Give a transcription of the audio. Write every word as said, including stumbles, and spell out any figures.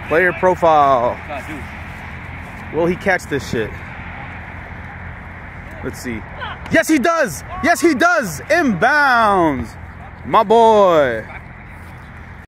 Player profile. Will he catch this shit? Let's see. Yes, he does. Yes, he does. Inbounds. My boy.